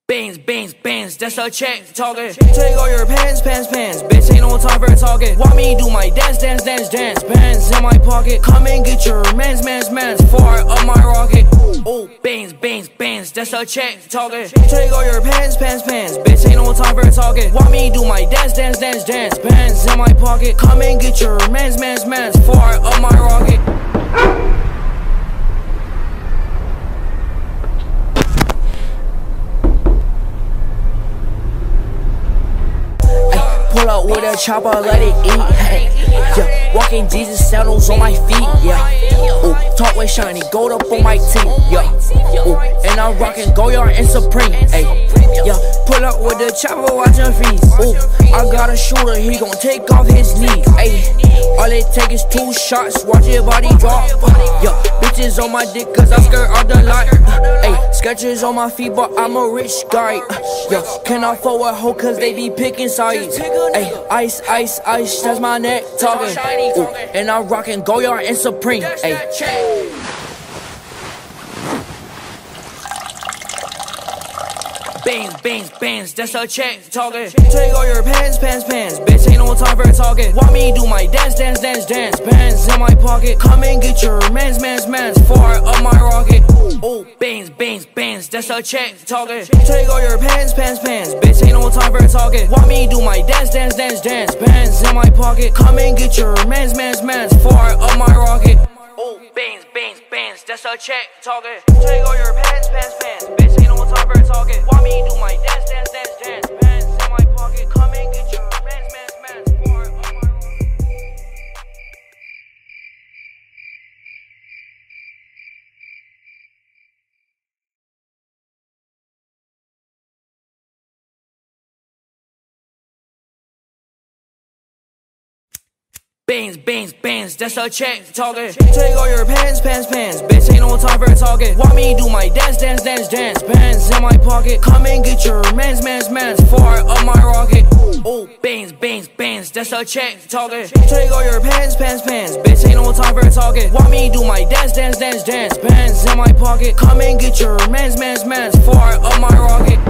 Bands, that's a check talking. Take all your pants, bitch, ain't no time for talking. Want me do my dance, bands in my pocket. Come and get your mans, far up my rocket. Oh, bands, that's a check talking. Take all your pants, bitch, ain't no time for talking. Want me do my dance, bands in my pocket. Come and get your mans, far up my rocket. Pull up with a choppa, let it eat. Hey, yeah, walking Jesus, sandals on my feet. Yeah, ooh, talk with shiny gold up on my teeth. Yeah, ooh, and I'm rockin' Goyard and Supreme. Hey, yeah, pull up with the choppa, watchin' freeze. Ooh, I got a shooter, he gon' take off his knee. Hey, all it take is 2 shots, watch your body drop. Yeah, bitches on my dick, cause I skirt out the light. Hey, sketches on my feet, but I'm a rich guy. Yeah, can I forward hoe, cause they be picking sides. Ay, ice, that's my neck talking. Ooh, and I'm rockin' Goyard and Supreme. Ay. Bands, that's a check talking. Take all your pants, bitch, ain't no time for talking. Want me do my dance, bands in my pocket. Come and get your mans, far up my rocket. Oh, bands, that's a check talking. Take all your pants, bitch, ain't no time for talking. Want me do my dance, bands in my pocket. Come and get your mans, far up my rocket. Oh, bands, that's a check talking. Take all your pants, bitch, ain't no time for talking. Want me do my dance, bands in my pocket. Come and get your mans, far up my rocket. Bands, that's a check talking. Take all your pants, bitch, ain't no time for talking. Want me do my dance, bands in my pocket. Come and get your mans, far up my rocket. Oh, bands, that's a check talking. Take all your pants, bitch, ain't no time for talking. Want me do my dance, bands in my pocket. Come and get your mans, far up my rocket.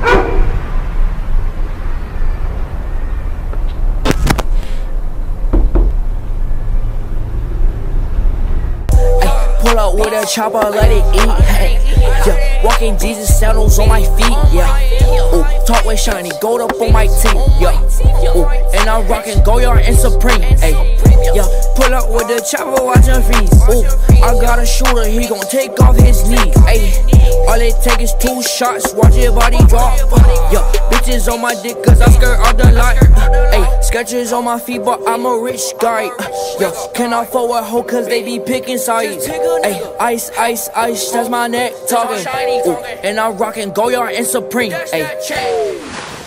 Pull up with a choppa, let it eat. Hey, yeah, walking Jesus, sandals on my feet. Yeah, ooh, talk with shiny gold up on my teeth. Yeah, ooh, and I'm rockin' Goyard and Supreme. Hey, yeah, pull up with the choppa, watchin' freeze. Ooh, I got a shooter, he gon' take off his knee. Hey, all it take is 2 shots, watch your body drop. Yeah, bitches on my dick, cause I skirt out the light. Hey, sketches on my feet, but I'm a rich guy. Yeah, can I forward hoe, cause they be picking sides. Ay, ice, that's my neck talking. Ooh, and I'm rockin' Goyard and Supreme. Ay.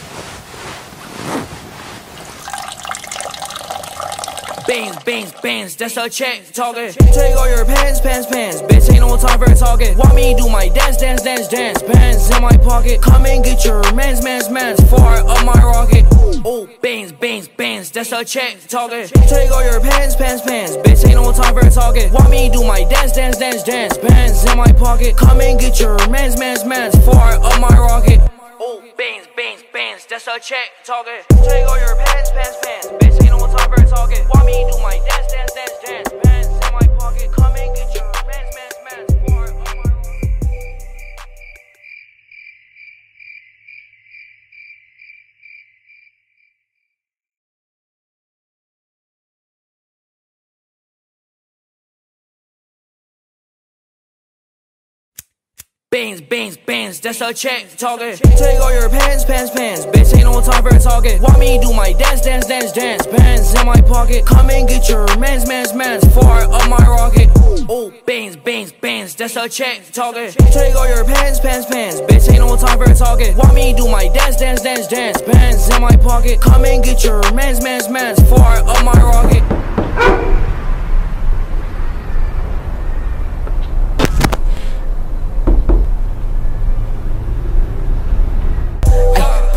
Bands, that's a check talking. Take all your pants, bitch, ain't no time for talking. Want me do my dance, bands in my pocket. Come and get your mans, far up my rocket. Oh, bands, that's a check talking. Take all your pants, bitch, ain't no time for talking. Want me do my dance, bands in my pocket. Come and get your mans, far up my rocket. Oh, bands, that's a check talking. Take all your pants, bitch, ain't no time for talking. Want me do my dance, bands in my pocket. Come and get your mans, far up my rocket. Bands, that's a check talking. Take all your pants, bitch, ain't no time for talking. Want me do my dance, bands in my pocket. Come and get your mans, far up my rocket. Oh, bands, that's a check talking. Take all your pants, bitch, ain't no time for talking. Want me do my dance, bands in my pocket. Come and get your mans, far up my rocket.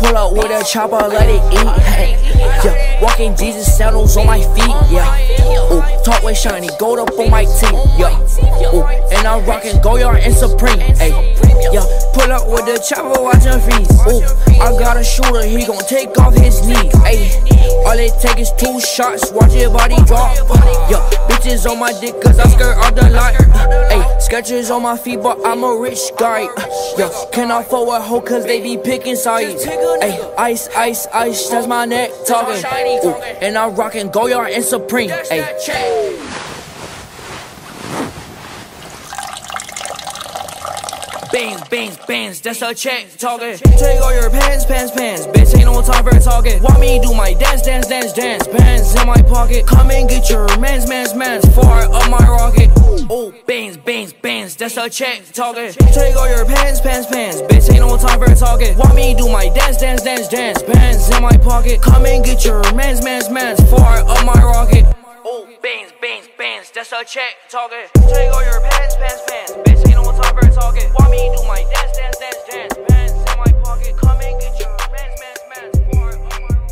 pull up with a choppa, let it eat. Hey, yeah, walking Jesus sandals on my feet. Yeah, ooh, talk way shiny, gold up on my teeth. Yeah, ooh, and I'm rockin' Goyard and Supreme. Hey, yeah, pull up with the choppa, watch him freeze. Ooh, I got a shooter, he gon' take off his knee. Hey, all it take is 2 shots, watch your body drop. Yeah, bitches on my dick cause I skirt out the light. Hey, sketches on my feet but I'm a rich guy. Yeah, can I forward hoe cause they be picking sides. Hey, ice, ice, ice, that's my neck talking. Ooh, and I'm rockin' Goyard and Supreme. Hey. Bangs, bangs, bangs, that's a check talking. Take all your pants, pants, pants. Bitch, ain't no time for talking. Want me do my dance, dance, dance, dance. Bands in my pocket. Come and get your mans, mans, mans. Fore I on my rocket. Oh, bangs, bangs, bangs, that's a check talking. Take all your pants, pants, pants. Bitch, ain't no time for talking. Want me do my dance, dance, dance, dance. Bands in my pocket. Come and get your mans, mans, mans. Fore I on my rocket. Oh, bangs, bangs, bangs, that's a check talking. Take all your pants, pants, pants. Bitch, ain't no time for talking. Want me do my dance, dance, dance, dance. Bands in my pocket. Come and get your mans, mans, mans. Fore I on my rocket.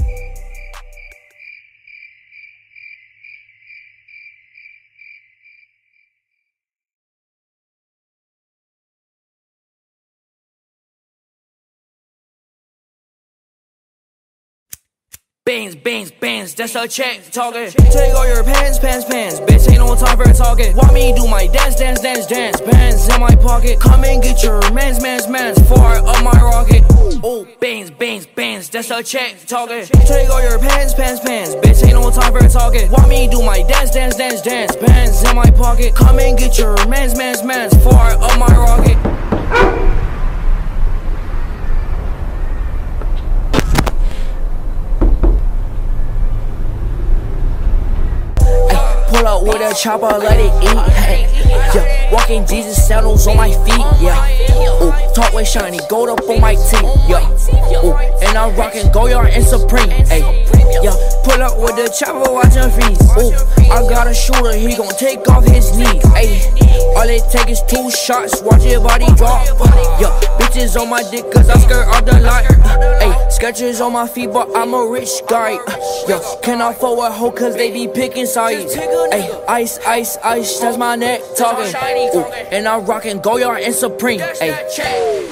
Bangs, bangs, bangs, that's a check talking. Take all your pants, pants, pants. Bitch, ain't no time for talking. Want me do my dance, dance, dance, dance. Bands in my pocket. Come and get your mans, mans, mans. Fore I on my rocket. Oh, bangs, bangs, bangs, that's a check talking. Take all your pants, pants, pants. Bitch, ain't no time for talking. Want me do my dance, dance, dance, dance. Bands in my pocket. Come and get your mans, mans, mans. Fore I on my rocket. Pull up with a choppa, let it eat. Hey, yeah, walking Jesus sandals on my feet. Yeah, ooh, talk way shiny, gold up on my teeth. Yeah, ooh, and I'm rockin' Goyard and Supreme. Hey, yeah, pull up with the choppa, watch him freeze. Ooh, I got a shooter, he gon' take off his knee. Hey, all it take is 2 shots, watch your body drop. Yeah, bitches on my dick cause I skirt out the light. Hey, sketches on my feet but I'm a rich guy. Yeah, can I forward hoe cause they be picking sides. Hey, ice, ice, ice, that's my neck talking. Ooh, and I'm rockin' Goyard and Supreme. Hey.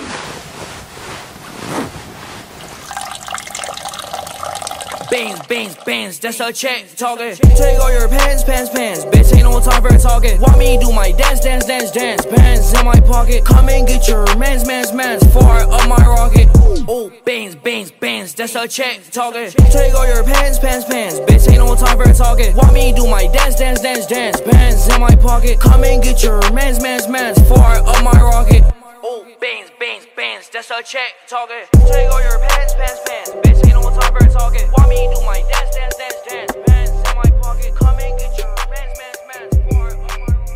Bangs, bangs, bangs, that's a check talking. Take all your pants, pants, pants. Bitch, ain't no time for talking. Want me do my dance, dance, dance, dance. Bands in my pocket. Come and get your mans, mans, mans. Fore I on my rocket. Oh, bangs, bangs, bangs, that's a check talking. Take all your pants, pants, pants. Bitch, ain't no time for talking. Want me do my dance, dance, dance, dance. Bands in my pocket. Come and get your mans, mans, mans. Fore I on my rocket. Oh, bangs, bangs, bangs, that's a check talking. Take all your pants, pants, pants. Bitch, ain't no time for talking. Want me do my dance, dance, dance, dance. Bands in my pocket. Come and get your mans, mans, mans. Fore I on my rocket.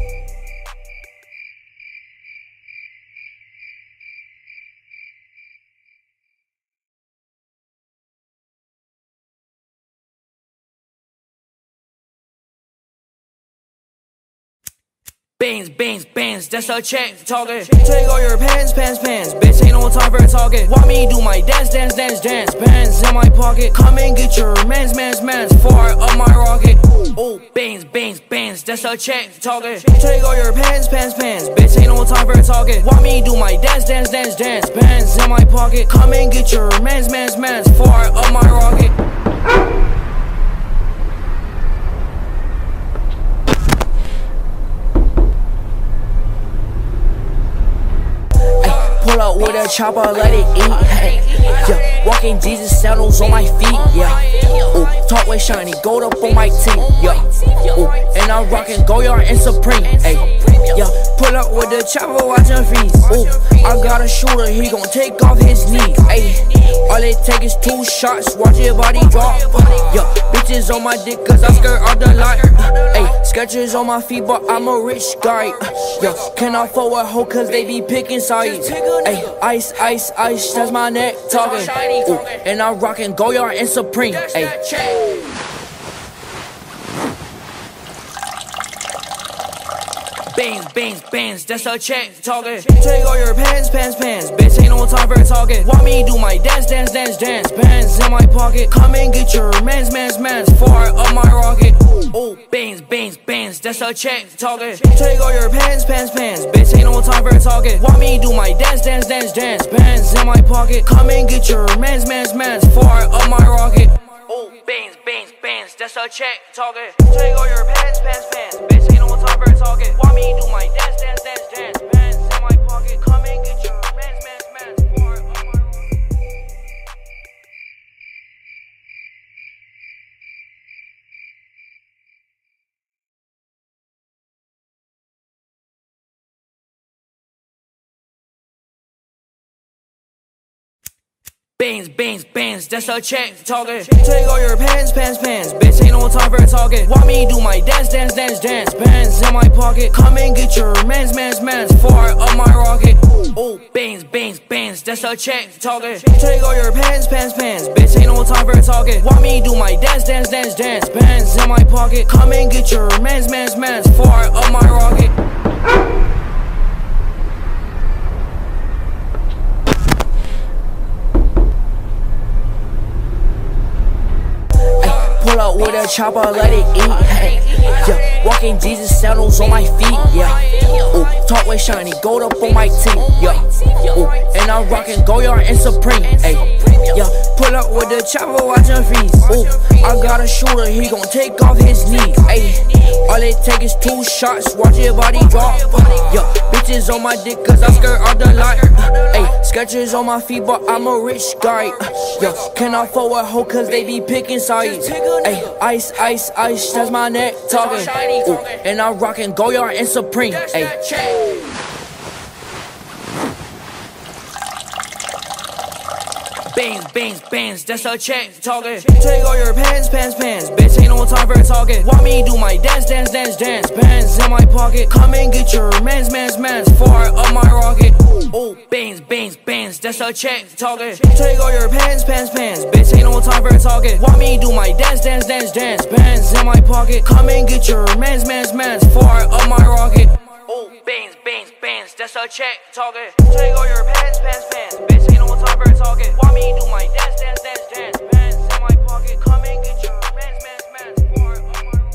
Bangs, bangs, bangs, that's a check talking. Take all your pants, pants, pants. Bitch, ain't no time for talking. Want me do my dance, dance, dance, dance. Bands in my pocket. Come and get your mans, mans, mans. Fore I on my rocket. Oh, bangs, bangs, bangs, that's a check talking. Take all your pants, pants, pants. Bitch, ain't no time for talking. Want me do my dance, dance, dance, dance. Bands in my pocket. Come and get your mans, mans, mans. Fore I on my rocket. Pull up with a choppa, let it eat. Hey, yeah, walking Jesus sandals on my feet. Yeah, ooh, talk way shiny, gold up on my teeth. Yeah, ooh, and I'm rockin' Goyard and Supreme. Hey, yeah, pull up with the choppa, watch him freeze. Ooh, I got a shooter, he gon' take off his knee. Hey, all it take is 2 shots, watch your body drop. Yeah, bitches on my dick cause I skirt out the light. Hey, sketches on my feet but I'm a rich guy. Yeah, can I forward hoe cause they be picking sides. Hey, ice, ice, ice, that's my neck talking. Ooh, and I'm rockin' Goyard and Supreme. Hey. Bangs, bangs, bangs, that's a check talking. Take all your pants, pants, pants. Bitch, ain't no time for talking. Want me do my dance, dance, dance, dance. Bands in my pocket. Come and get your mans, Fore I up my rocket. Oh, bands, bands, bands, that's a check talking. Take all your pants, bitch, ain't no time for talking. Want me do my dance, dance, dance, dance. Bands in my pocket. Come and get your mans, Fore I up my rocket. Oh, bands, bands, bands, that's a check talking. Take all your pants, bitch, ain't no time for talking. Want me do my dance, dance, dance, dance. Bands in my pocket. Come and get your mans, Fore I up my rocket. Bands, bands, bands, that's a check talking. Take all your pants, bitch, ain't no time for talking. Want me do my dance, dance, dance, dance. Bands in my pocket. Come and get your mans, Fore I up my rocket. Oh, bands, bands, bands, that's a check talking. Take all your pants, bitch, ain't no time for talking. Want me do my dance, dance, dance, dance. Bands in my pocket. Come and get your mans, Fore I up my rocket. Pull up with a choppa, let it eat. Hey, yeah, walking Jesus, sandals on my feet. Yeah, ooh, talk way shiny, gold up on my teeth. Yeah, ooh, and I'm rockin' Goyard and Supreme. Hey, yeah, pull up with the choppa, watch him freeze. Ooh, I got a shooter, he gon' take off his knee. Hey, all it take is 2 shots, watch your body drop. Yeah, bitches on my dick, cause I skirt out the lot. Hey, sketches on my feet, but I'm a rich guy. Yeah, can I forward hoe, cause they be picking sides. Ay, ice, ice, ice, that's my neck talking. Ooh, and I'm rockin' Goyard and Supreme. Ay. Bands, bands, bands, that's a check talking. Take all your pants, bitch, ain't no time for talking. Want me do my dance, dance, dance, dance. Bands in my pocket. Come and get your mans, Fore I up my rocket. Oh, bands, bands, bands, that's a check talking. Take all your pants, bitch, ain't no time for talking. Want me do my dance, dance, dance, dance. Bands in my pocket. Come and get your mans, Fore I up my rocket. Oh, bands, bands, bands, that's a check talking. Take all your pants, bitch, ain't no time for talking. Want me do my dance, dance, dance, dance. Bands in my pocket. Come and get your mans, Fore I up my rocket.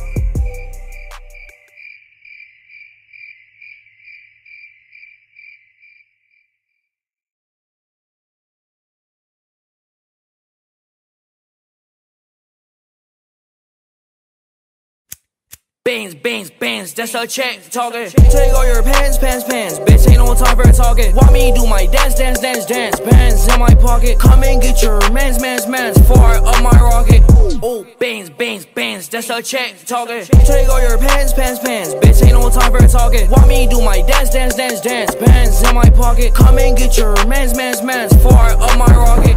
Bands, bands, bands, that's a check talking. Take all your pants, bitch, ain't no time for talking. Want me do my dance, dance, dance, dance. Bands in my pocket. Come and get your mans, Fore I up my rocket. Oh, bands, bands, bands, that's a check talking. Take all your pants, bitch, ain't no time for talking. Want me do my dance, dance, dance, dance. Bands in my pocket. Come and get your mans, Fore I up my rocket.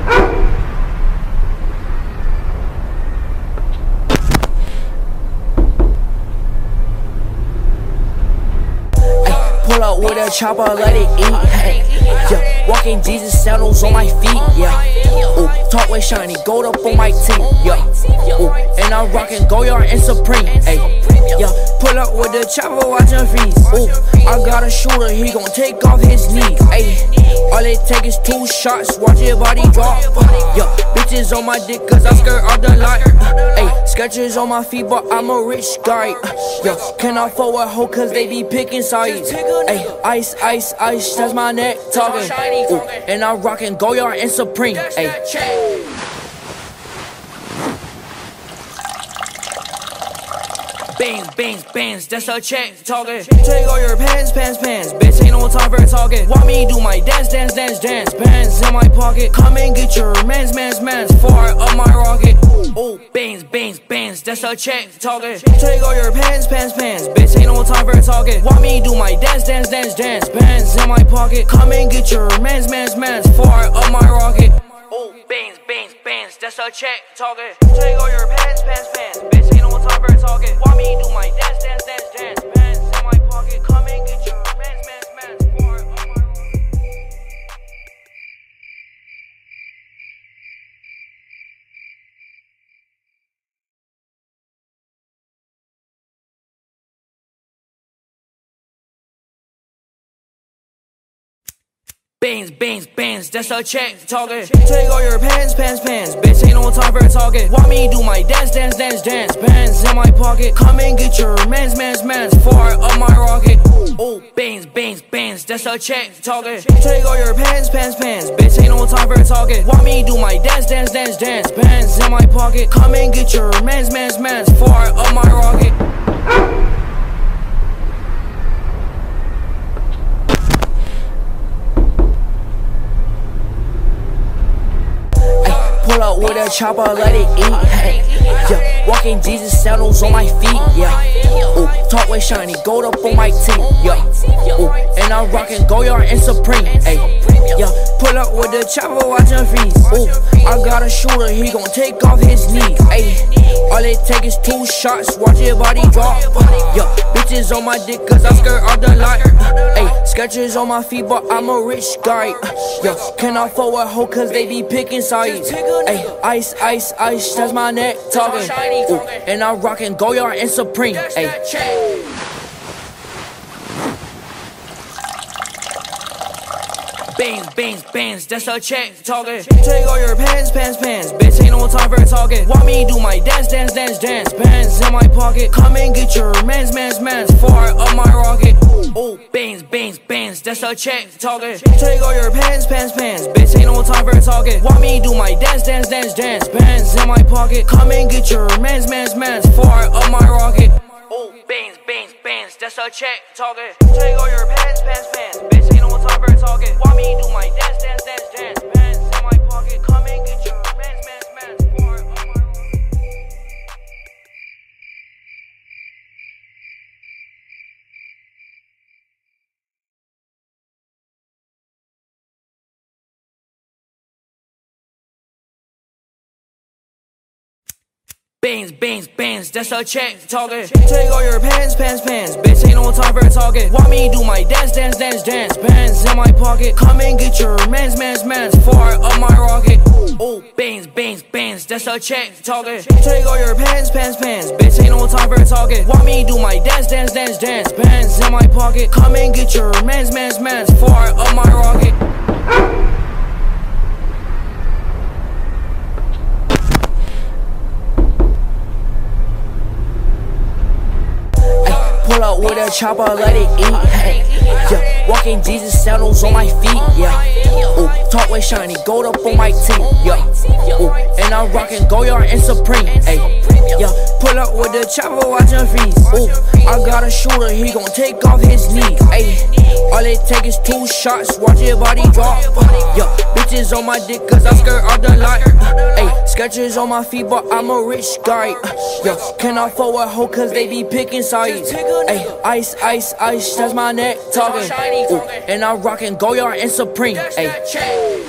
Pull up with a choppa, let it eat. Hey, yeah, walking Jesus, sandals on my feet. Yeah, ooh, talk way shiny, gold up on my teeth. Yeah, ooh, and I'm rockin' Goyard and Supreme. Hey, yeah, pull up with the choppa, watch him freeze. Ooh, I got a shooter, he gon' take off his knee. Hey, all it take is 2 shots, watch your body drop. Yeah, bitches on my dick, cause I skirt out the lot. Hey, sketches on my feet, but I'm a rich guy. Yeah, can I forward hoe, cause they be picking sides. Ay, ice, ice, ice, that's my neck talking. Ooh, and I'm rockin' Goyard and Supreme. Ay. Bands, bands, bands, that's a check talking. Take all your pants, bitch, ain't no time for talking. Want me do my dance, dance, dance, dance. Bands in my pocket. Come and get your mans, Fore I up my rocket. Oh, bands, bands, bands, that's a check talking. Take all your pants, bitch, ain't no time for talking. Want me do my dance, dance, dance, dance. Bands in my pocket. Come and get your mans, Fore I up my rocket. Oh, bands, bands, bands, that's a check talking. Take all your pants, bitch, ain't no time for talking. Want me do my dance, dance, dance, dance. Bands in my pocket. Come and get your mans, Fore I up my rocket. Bands, that's a check talking. Take all your pants, bitch, ain't no time for talking. Want me do my dance, bands in my pocket. Come and get your mans, far up my rocket. Oh, bands, that's a check talking. Take all your pants, bitch, ain't no time for talking. Want me do my dance, bands in my pocket. Come and get your mans, far up my rocket. Pull up with a choppa, let it eat. Hey, yeah, walking Jesus, sandals on my feet. Yeah, ooh, talk way shiny, gold up on my teeth. Yeah, ooh, and I'm rockin' Goyard and Supreme. Hey, yeah, pull up with the choppa, watchin' freeze. Ooh, I got a shooter, he gon' take off his knee. Hey, all it take is 2 shots, watch your body drop. Yeah, bitches on my dick, cause I skirt out the lot. Hey, sketches on my feet, but I'm a rich guy. Yeah, can I forward hoe, cause they be picking sides. Ay, ice, that's my neck talking. Ooh, and I'm rockin' Goyard and Supreme. Ay. Bands, that's a check talking. Take all your pants, bitch, ain't no time for talking. Want me do my dance, bands in my pocket. Come and get your mans, far up my rocket. Oh, bands, that's a check talking. Take all your pants, bitch, ain't no time for talking. Want me do my dance, bands in my pocket. Come and get your mans, far up my rocket. Oh, bands, that's a check talking. Take all your pants, bitch, ain't no time for talking. Want me do my dance, bands in my pocket. Come and get your mans, far up my rocket. Bands, that's a check talking. Take all your pants, bitch, ain't no time for talking. Want me do my dance, bands in my pocket. Come and get your mans, far up my rocket. Oh, bands, that's a check talking. Take all your pants, bitch, ain't no time for talking. Want me do my dance, bands in my pocket. Come and get your mans, far up my rocket. Pull up with a choppa, let it eat. Hey, yeah, walking Jesus, sandals on my feet. Yeah, ooh, talk way shiny, gold up on my teeth. Yeah, ooh, and I'm rockin' Goyard and Supreme. Hey, yeah, pull up with the choppa, watchin' freeze. Ooh, I got a shooter, he gon' take off his knee. Hey, all it take is 2 shots, watch your body drop. Yeah, bitches on my dick, cause I skirt out the lot. Hey, sketches on my feet, but I'm a rich guy. Yeah, can I forward hoe, cause they be picking sides. Ay, ice, that's my neck talking. Ooh, and I'm rockin' Goyard and Supreme. Ay.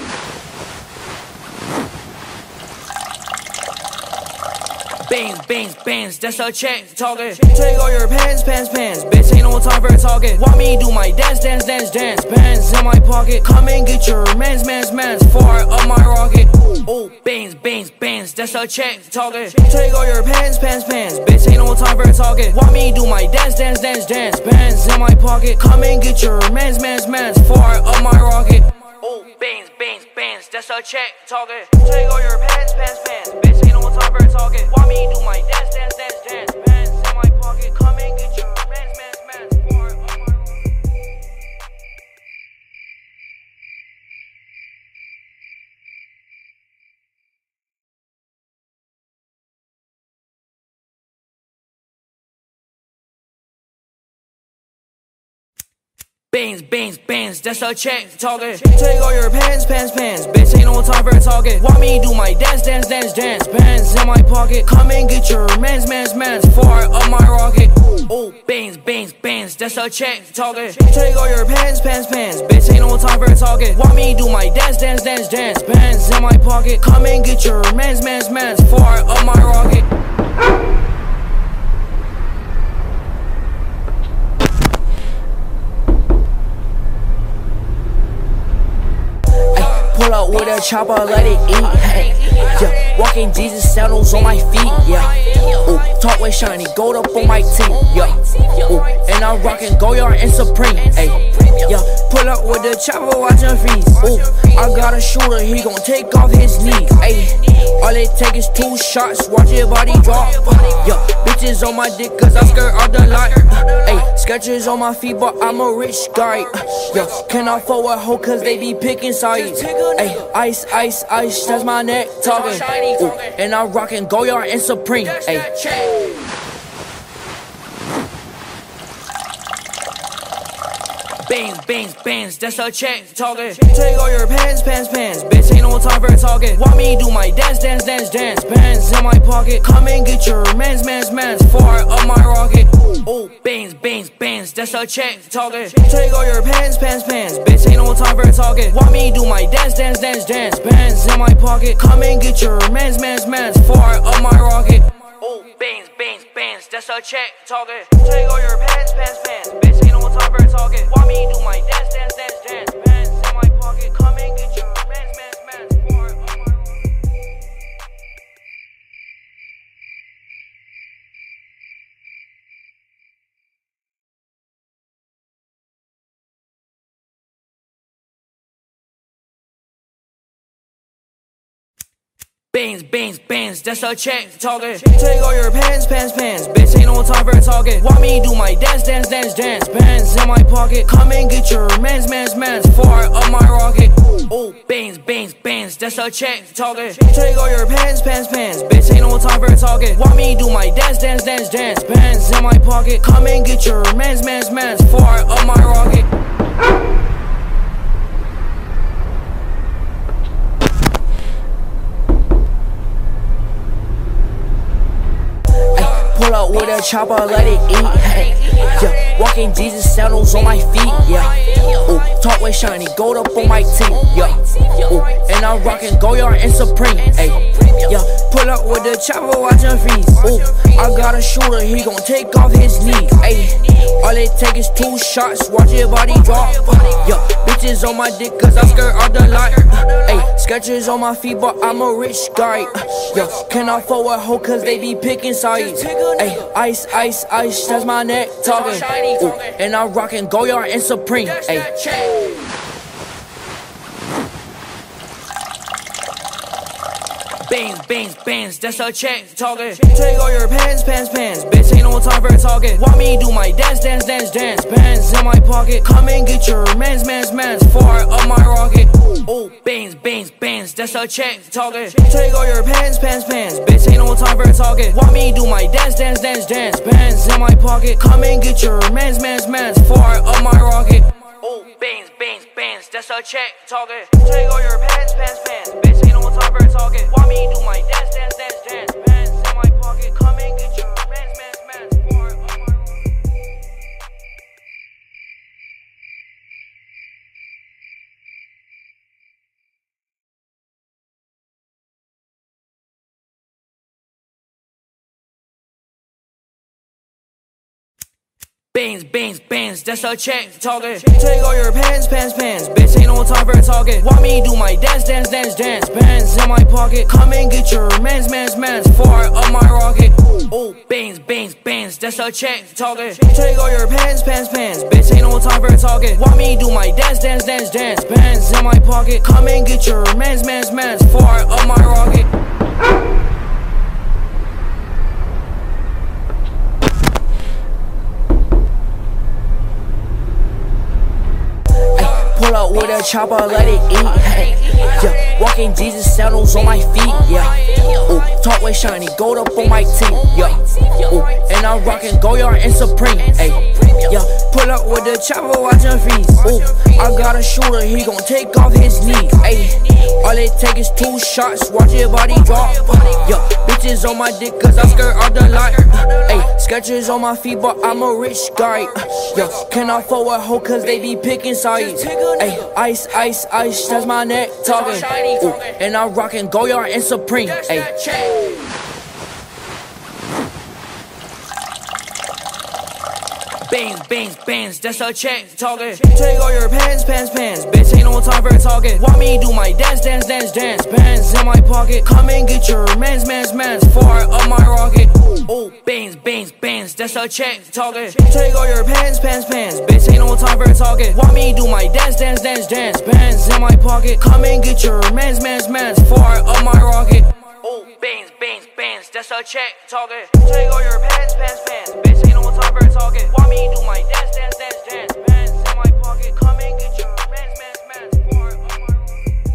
Bands, that's a check talking. Take all your pants, bitch, ain't no time for talking. Want me do my dance, bands in my pocket. Come and get your mans, far up my rocket. Oh, bands, that's a check talking. Take all your pants, bitch, ain't no time for talking. Want me do my dance, bands in my pocket. Come and get your mans, far up my rocket. Oh, bands, that's a check talking. Take all your pants, bitch, ain't no time for talking. Want me do my dance, bands in my pocket. Come and get your mans, far up my rocket. Bands, that's a check talking. Take all your pants, bitch, ain't no time for talking. Want me do my dance, bands in my pocket. Come and get your mans, far up my rocket. Oh, bands, that's a check talking. Take all your pants, bitch, ain't no time for talking. Want me do my dance, bands in my pocket. Come and get your mans, far up my rocket. pull up with a choppa, let it eat. Hey, yeah, walking Jesus sandals on my feet. Yeah, ooh, talk way shiny, gold up on my teeth. Yeah, ooh, and I'm rockin' Goyard and Supreme. Hey, yeah, pull up with the choppa, watch him freeze. Ooh, I got a shooter, he gon' take off his knee. Hey, all it take is 2 shots, watch your body drop. Yeah, bitches on my dick cause I skirt out the lot. Hey, sketches on my feet but I'm a rich guy. Yeah, can I forward hoe cause they be picking sides. Hey, ice, ice, ice, that's my neck talking. Ooh, and I'm rockin' Goyard and Supreme. Hey. Bangs, bangs, bangs, that's a check talking. Take all your pants, pants, pants. Bitch, ain't no time for talking. Want me do my dance, dance, dance, dance. Bands in my pocket. Come and get your mans, mans, mans. Fore I my rocket. Oh, bangs, bangs, bangs, that's a check talking. Take all your pants, pants, pants. Bitch, ain't no time for talking. Want me do my dance, dance, dance, dance. Bands in my pocket. Come and get your mans, mans, mans. Fore I my rocket. Oh, bangs, bangs, bangs, that's a check talking. Take all your pants, pants, pants. Bitch, ain't no time for talking. Want me do my dance, dance, dance, dance. Bands in my pocket. Come and get your mans, mans, mans. For I my rocket. Bangs, bangs, bangs, that's a check talking. Take all your pants, pants, pants. Bitch, ain't no time for talking. Want me do my dance, dance, dance, dance. Bands in my pocket. Come and get your mans, mans, mans. Fore I my rocket. Oh, bangs, bangs, bangs, that's a check talking. Take all your pants, pants, pants. Bitch, ain't no time for talking. Want me do my dance, dance, dance, dance. Bands in my pocket. Come and get your mans, mans, mans. Fore I my rocket. Pull up with a choppa, let it eat. Hey, yeah, walking Jesus sandals on my feet. Yeah, ooh, talk way shiny, gold up on my teeth. Yeah, ooh, and I'm rockin' Goyard and Supreme. Hey, yeah, pull up with the choppa, watch him freeze. Ooh, I got a shooter, he gon' take off his knee. Hey, all it take is 2 shots, watch your body drop. Yeah, bitches on my dick cause I skirt out the lot. Hey, sketches on my feet but I'm a rich guy. Yeah, can I forward hoe cause they be picking sides. Hey, ice, ice, ice, that's my neck talking. Ooh, and I'm rockin' Goyard and Supreme. Hey. Bangs, bangs, bangs, that's a check talking. Take all your pants, pants, pants. Bitch, ain't no time for talking. Want me do my dance, dance, dance, dance. Bands in my pocket. Come and get your mans, mans, mans. Fore I my rocket. Oh, bangs, bangs, bangs, that's a check talking. Take all your pants, pants, pants. Bitch, ain't no time for talking. Want me do my dance, dance, dance, dance. Bands in my pocket. Come and get your mans, mans, mans. Fore I my rocket. Oh, bangs, bangs, bangs, that's a check talking. Take all your pants, pants, pants. Bitch, ain't no time for talking. Want me do my dance, dance, dance, dance. Bands in my pocket. Come and get your mans, mans, mans. Fore I my rocket. Bangs, bangs, bangs, that's a check talking. Take all your pants, pants, pants. Bitch, ain't no time for talking. Want me do my dance, dance, dance, dance. Bands in my pocket. Come and get your mans, mans, mans. Fore I my rocket. Oh, bangs, bangs, bangs, that's a check talking. Take all your pants, pants, pants. Bitch, ain't no time for talking. Want me do my dance, dance, dance, dance. Bands in my pocket. Come and get your mans, mans, mans. Fore I my rocket. Pull up with a choppa, let it eat. Hey, yeah, walking Jesus sandals on my feet. Yeah, ooh, talk way shiny, gold up on my teeth. Yeah, ooh, and I'm rockin' Goyard and Supreme. Hey, yeah, pull up with the choppa, watch him freeze. Ooh, I got a shooter, he gon' take off his knee. Hey, all it take is 2 shots, watch your body drop. Yeah, bitches on my dick cause I skirt out the lot. Hey, sketches on my feet but I'm a rich guy. Yeah, can I forward hoe cause they be picking sides. Hey, ice, ice, ice, that's my neck talking. Ooh, and I'm rockin' Goyard and Supreme. Hey. Bangs, that's a check talking. Take all your pants, bitch, ain't no time for talking. Want me do my dance, bands in my pocket. Come and get your mans, far up my rocket. Oh, bangs, that's a check talking. Take all your pants, bitch, ain't no time for talking. Want me do my dance, bands in my pocket. Come and get your mans, far up my rocket. Oh, bangs, that's a check talking. Take all your pants, bitch, ain't no time for talking. Want me do my dance, bands in my pocket. Come and get your mans, far up my rocket.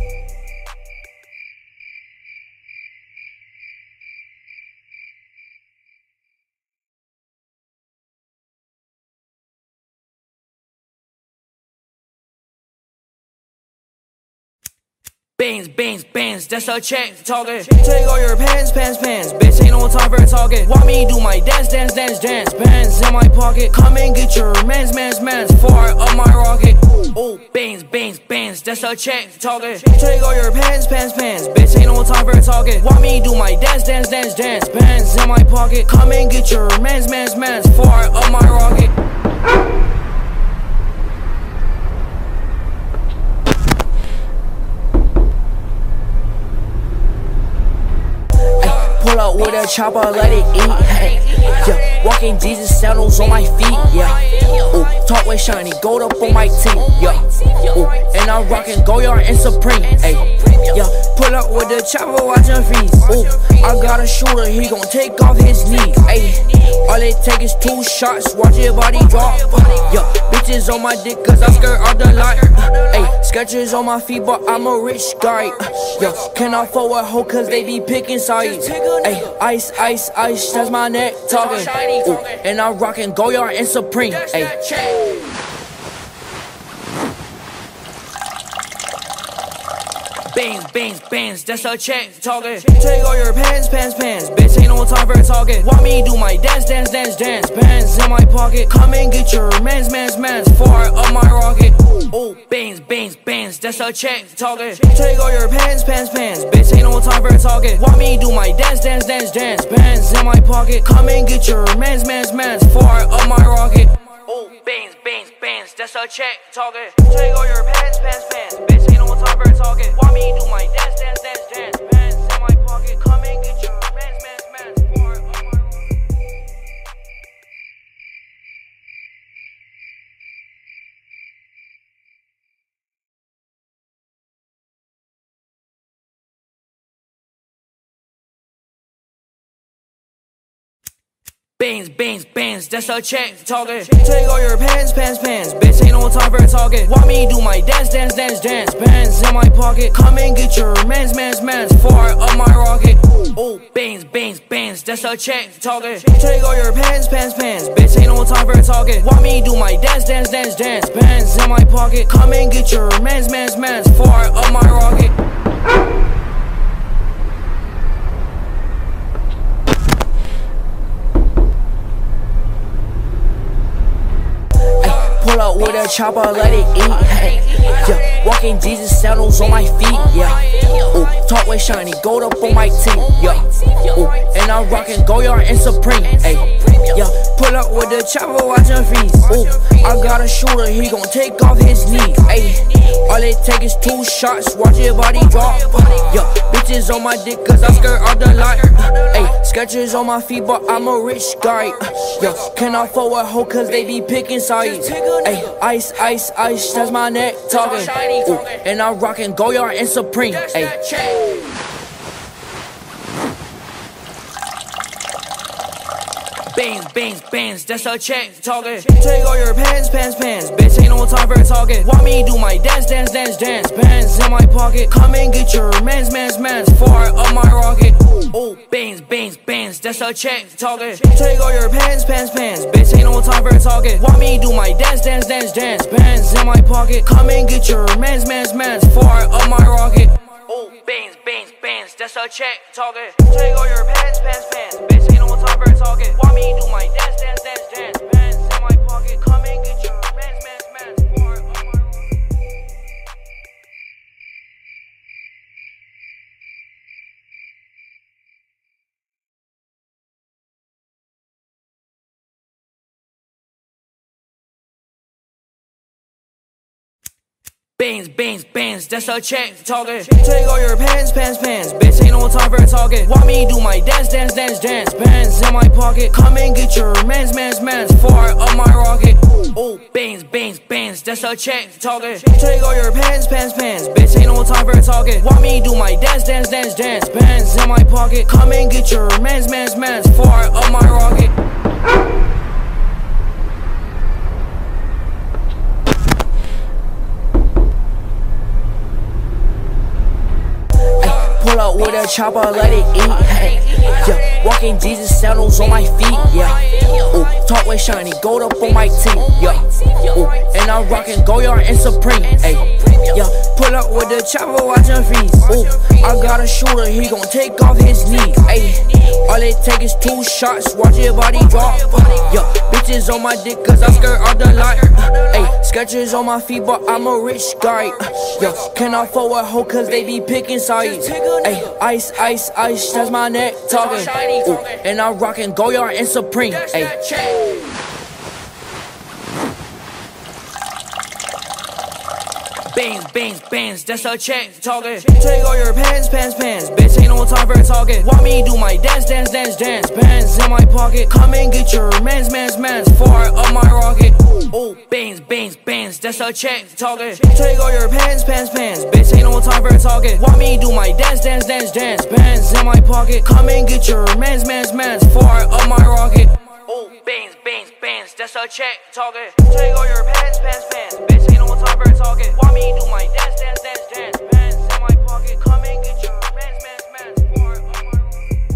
Bangs, that's a check talking. Take all your pants, bitch, ain't no time for talking. Want me do my dance, bands in my pocket. Come and get your mans, far up my rocket. Oh, bangs, that's a check talking. Take all your pants, bitch, ain't no time for talking. Want me do my dance, bands in my pocket. Come and get your mans, far up my rocket. Pull up with a choppa, let it eat. Hey, yeah, walking Jesus, sandals on my feet. Yeah, ooh, talk way shiny, gold up on my teeth. Yeah, ooh, and I'm rockin' Goyard and Supreme. Hey, yeah, pull up with the choppa, watchin' feast. Ooh, I got a shooter, he gon' take off his knee. Hey, all it take is 2 shots, watch your body drop. Yeah, bitches on my dick, cause I skirt out the light. Hey, sketches on my feet, but I'm a rich guy. Yeah, can I forward hoe, cause they be picking sides. Ay, ice, that's my neck talking. Ooh, and I'm rockin' Goyard and Supreme. Ay. Bangs, that's a check talking. Take all your pants, bitch, ain't no time for talking. Want me do my dance, bands in my pocket. Come and get your mans, far up my rocket. Oh, bangs, that's a check talking. Take all your pants, bitch, ain't no time for talking. Want me do my dance, bands in my pocket. Come and get your mans, far up my rocket. Oh, bangs, that's a check talking. Take all your pants, bitch, ain't no time for talking. Want me do my dance, bands in my pocket. Come and get your mans, far up my rocket. Bangs, that's a check talking. Take all your pants, bitch, ain't no time for talking. Want me do my dance, bands in my pocket. Come and get your mans, far up my rocket. Oh, bangs, that's a check talking. Take all your pants, bitch, ain't no time for talking. Want me do my dance, bands in my pocket. Come and get your mans, far up my rocket. Pull up with a choppa, let it eat. Hey, yeah, walking Jesus, sandals on my feet. Yeah, ooh, talk way shiny, gold up on my teeth. Yeah, ooh, and I'm rockin' Goyard and Supreme. Hey, yeah, pull up with the choppa, watchin' feast. Ooh, I got a shooter, he gon' take off his knee. Hey, all it take is 2 shots, watch your body drop. Yeah, bitches on my dick, cause I skirt out the light. Hey, sketches on my feet, but I'm a rich guy. Yeah, can I forward hoe, cause they be picking sides. Ay, ice, that's my neck talking. Ooh, and I'm rockin' Goyard and Supreme. Ay. Bangs, that's a check talking. Take all your pants, bitch, ain't no time for talking. Want me do my dance, bands in my pocket. Come and get your mans, far up my rocket. Oh, bangs, that's a check talking. Take all your pants, bitch, ain't no time for talking. Want me do my dance, bands in my pocket. Come and get your mans, far up my rocket. Oh, bangs, that's a check talking. Take all your pants, bitch, ain't no time for talking. Want me do my dance, bands in my pocket. Come and get your Bands, that's a check talking. Take all your pants, bitch, ain't no time for talking. Want me do my dance, bands in my pocket. Come and get your mans, far up my rocket. Oh, bands, that's a check talking. Take all your pants, bitch, ain't no time for talking. Want me do my dance, bands in my pocket. Come and get your mans, far up my rocket. Pull up with a choppa, let it eat. Hey, yeah, walking Jesus, sandals on my feet. Yeah, ooh, talk way shiny, gold up on my teeth. Yeah, ooh, and I'm rockin' Goyard and Supreme. Hey, yeah, pull up with the choppa, watch him freeze. Ooh, I got a shooter, he gon' take off his knee. Hey, all it take is 2 shots, watch your body drop. Yeah, bitches on my dick, cause I skirt out the light. Hey, sketches on my feet, but I'm a rich guy. Yeah, can I forward hoe, cause they be picking sides. Ay, ice, that's my neck talking. Ooh, and I'm rockin' Goyard and Supreme. Ay. Bands, that's a check talking. Take all your pants, bitch, ain't no time for talking. Want me do my dance, bands in my pocket. Come and get your mans, far up my rocket. Oh, bands, that's a check talking. Take all your pants, bitch, ain't no time for talking. Want me do my dance, bands in my pocket. Come and get your mans, far up my rocket. Oh, bands, that's a check talking. Take all your pants, bitch, ain't no time for talking. Want me do my dance, bands in my pocket. Come and get your mans, far up my rocket.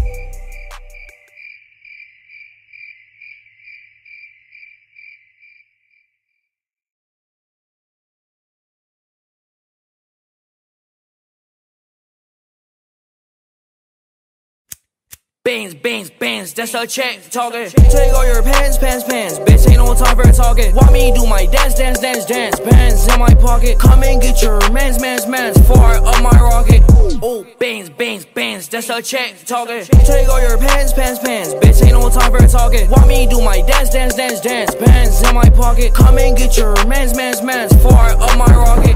Bands, that's a check talking. Take all your pants, bitch, ain't no time for talking. Want me do my dance, bands in my pocket. Come and get your mans, far up my rocket. Oh, bands, that's a check talking. Take all your pants, bitch, ain't no time for talking. Want me do my dance, bands in my pocket. Come and get your mans, far up my rocket.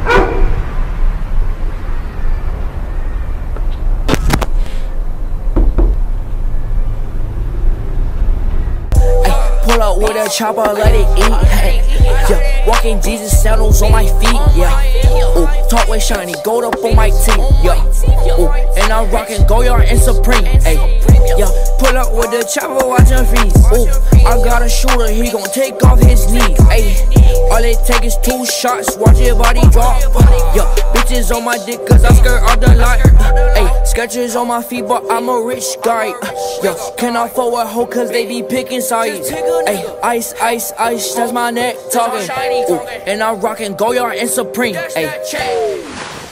Pull up with a choppa, let it eat. Hey, yeah, walking Jesus, sandals on my feet. Yeah, ooh, talk way shiny, gold up on my teeth. Yeah, ooh, and I'm rockin' Goyard and Supreme. Hey, yeah, pull up with the choppa, watch him freeze. Ooh, I got a shooter, he gon' take off his knee. Hey, all it take is 2 shots, watch your body drop. Yeah, bitches on my dick, cause I skirt out the light. Hey, sketches on my feet, but I'm a rich guy. Yeah, can I forward hoe, cause they be picking sides. Ay, ice, that's my neck talking. Ooh, and I'm rockin' Goyard and Supreme. Ay.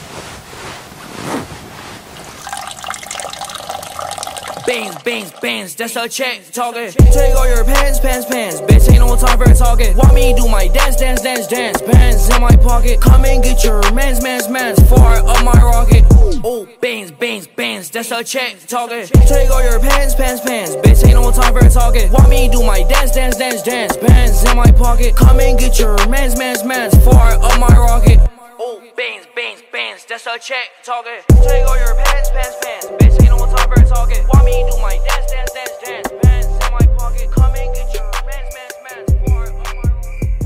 Bands, that's a check talking. Take all your pants, bitch, ain't no time for talking. Want me do my dance, bands in my pocket. Come and get your mans, far up my rocket. Oh, bands, that's a check talking. Take all your pants, bitch, ain't no time for talking. Want me do my dance, bands in my pocket. Come and get your mans, far up my rocket. Oh, bands, that's a check talking. Take all your pants, bitch, ain't no time for talking. Want me do my dance, bands in my pocket. Come and get your mans, far up my rocket.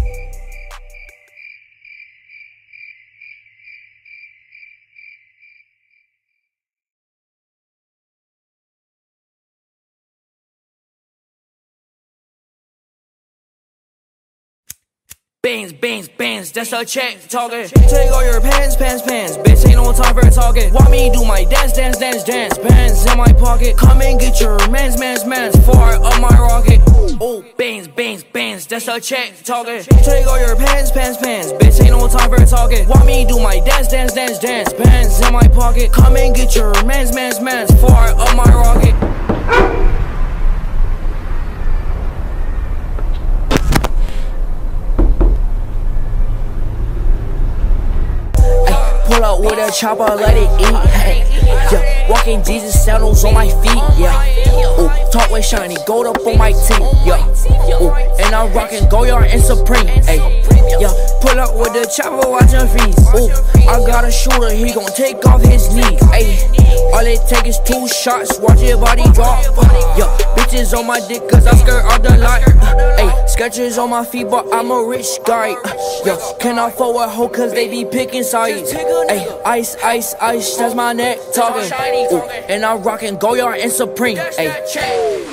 Bands, that's a check talking. Take all your pants, bitch, ain't no time for talking. Want me do my dance, bands in my pocket. Come and get your mans, far up my rocket. Oh, bands, that's a check talking. Take all your pants, bitch, ain't no time for talking. Want me do my dance, bands in my pocket. Come and get your mans, far up my rocket. Pull up with a choppa, let it eat. Hey, yeah, walking Jesus, sandals on my feet. Yeah, ooh, talk way shiny, gold up on my teeth. Yeah, ooh, and I'm rockin' Goyard and Supreme. Hey, Yeah, pull up with the choppa, watch him freeze. Ooh, I got a shooter, he gon' take off his knee. Ayy, all it take is 2 shots, watch your body drop. Yeah, bitches on my dick cause I skirt all the lot. Ayy, sketches on my feet but I'm a rich guy. Yeah, cannot forward hoe cause they be picking sides. Ayy, ice, ice, ice, that's my neck talking. Ooh, and I'm rockin' Goyard and Supreme. Ayy.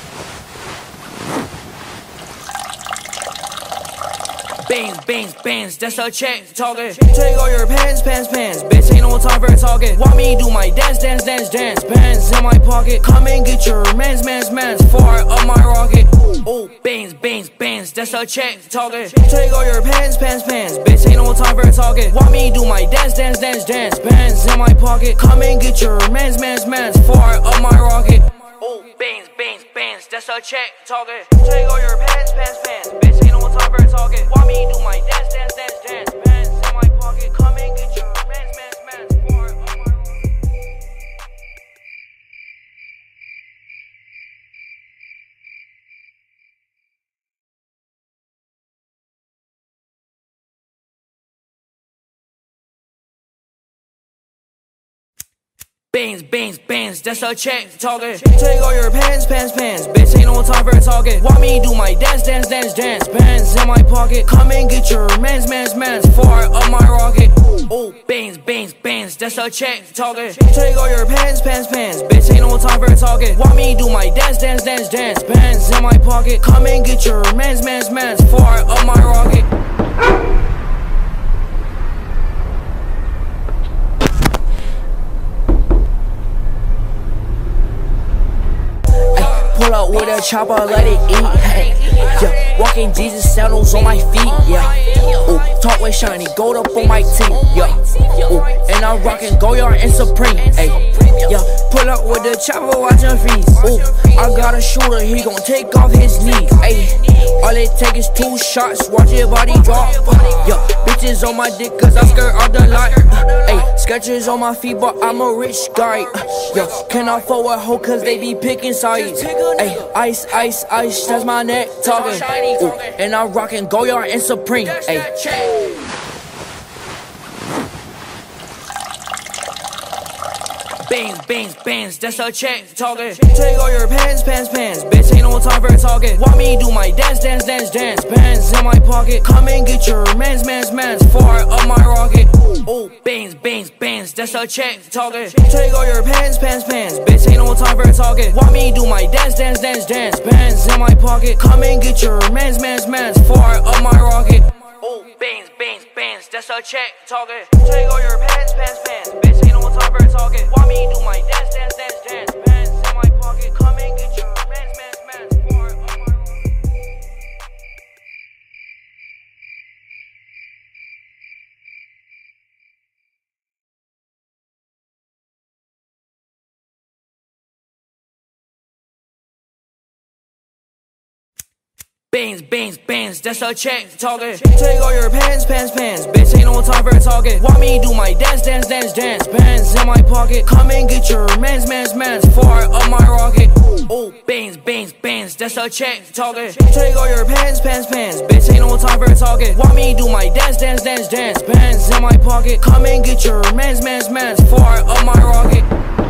Bangs, bangs, bangs, that's a check talking. Take all your pants, pants, pants. Bitch, ain't no time for talking. Want me do my dance, dance, dance, dance. Bands in my pocket. Come and get your mans, mans, mans. Fire up my rocket. Oh, bangs, bangs, bangs, that's a check talking. Take all your pants, pants, pants. Bitch, ain't no time for talking. Want me do my dance, dance, dance, dance. Bands in my pocket. Come and get your mans, mans, mans. Fire up my rocket. Oh, bangs, bangs, bangs, that's a check talking. Take all your pants, pants, pants. Bitch, ain't no time for talking. Want me do my dance, dance, dance, dance. Bands in my pocket. Come and get your mans, mans, mans. Fire up my rocket. Bangs, bangs, bangs, that's a check talking. Take all your pants, pants, pants. Bitch, ain't no time for talking. Want me do my dance, dance, dance, dance. Bands in my pocket. Come and get your mans, mans, mans. Fire up my rocket. Oh, bangs, bangs, bangs, that's a check talking. Take all your pants, pants, pants. Bitch, ain't no time for talking. Want me do my dance, dance, dance, dance. Bands in my pocket. Come and get your mans, mans, mans. Fire up my rocket. Pull up with a choppa, let it eat. Yeah, walking Jesus, sandals on my feet. Yeah, ooh, talk way shiny, gold up on my teeth. Yeah, ooh, and I'm rockin' Goyard and Supreme. Ayy, yeah, pull up with the choppa, watch him freeze. Ooh, I got a shooter, he gon' take off his knee. Ayy, all it take is 2 shots, watch your body drop. Yeah, bitches on my dick cause I skirt all the lot. Ayy, sketches on my feet but I'm a rich guy. Yeah, cannot forward hoe cause they be picking sides. Ayy, ice, ice, ice, that's my neck talking. Ooh, and I'm rockin' Goyard and Supreme. Ayy. Bangs, bangs, bangs, that's a check talking. Take all your pants, pants, pants. Bitch, ain't no time for talking. Want me do my dance, dance, dance, dance. Bands in my pocket. Come and get your mans, mans, mans. Fire up my rocket. Oh, bangs, bangs, bangs, that's a check talking. Take all your pants, pants, pants. Bitch, ain't no time for talking. Want me do my dance, dance, dance, dance. Bands in my pocket. Come and get your mans, mans, mans. Fire up my rocket. Oh, bangs, bangs, bangs, that's a check talking. Take all your pants, pants, pants. Bitch, ain't no time for talking. Want me do my dance, dance, dance, dance. Bands in my pocket. Come and get your mans, mans, mans. Fire up my rocket. Bangs, bangs, bangs, that's a check talking. Take all your pants, pants, pants. Bitch, ain't no time for talking. Want me do my dance, dance, dance, dance. Bands in my pocket. Come and get your mans, mans, mans. Fire up my rocket. Oh, bangs, bangs, bangs, that's a check talking. Take all your pants, pants, pants. Bitch, ain't no time for talking. Want me do my dance, dance, dance, dance. Bands in my pocket. Come and get your mans, mans, mans. Fire up my rocket.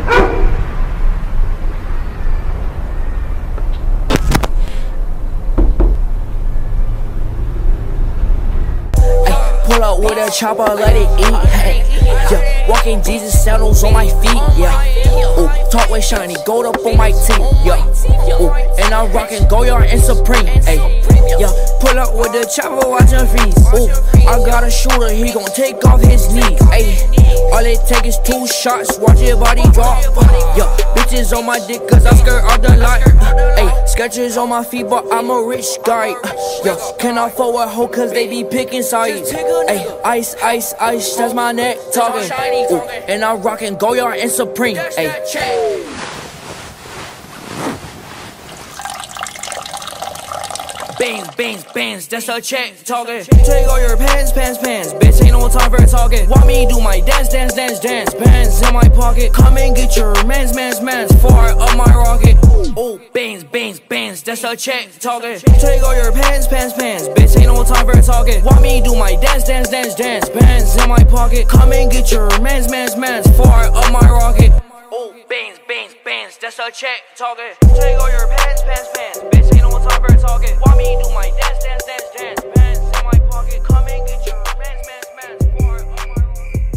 Pull up with a choppa, let it eat. Yeah, walking Jesus, sandals on my feet. Yeah, ooh, talk way shiny, gold up on my teeth. Yeah, ooh, and I'm rockin' Goyard and Supreme. Ayy, yeah, pull up with the choppa, watch him freeze. Ooh, I got a shooter, he gon' take off his knee. Ayy, all it take is 2 shots, watch your body drop. Yeah, bitches on my dick cause I skirt all the lot. Ayy, sketches on my feet but I'm a rich guy. Yeah, cannot forward hoe cause they be picking sides. Ayy, ice, ice, ice, that's my neck talking. Ooh, and I'm rockin' Goyard and Supreme. Ayy. Bands, that's a check talking. Take all your pants, bitch, ain't no time for talking. Want me do my dance, bands in my pocket. Come and get your mans, far up my rocket. Oh, bands, that's a check talking. Take all your pants, bitch, ain't no time for talking. Want me do my dance, bands in my pocket. Come and get your mans, far up my rocket. Oh, bands, that's a check talking. Take all your pants, bitch, ain't no time for talking. Want me do my dance, bands in my pocket. Come and get your mans, far up my rocket.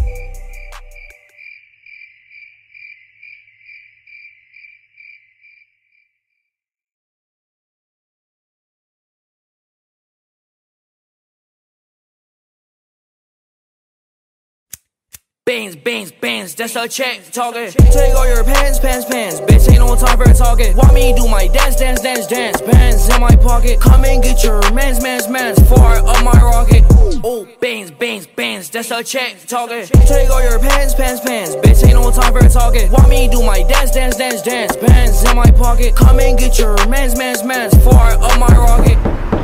Bands, that's a check talking. Take all your pants, bitch, ain't no time for talking. Want me do my dance, bands in my pocket. Come and get your mans, far up my rocket. Oh, bands, that's a check talking. Take all your pants, bitch, ain't no time for talking. Want me do my dance, bands in my pocket. Come and get your mans, far up my rocket.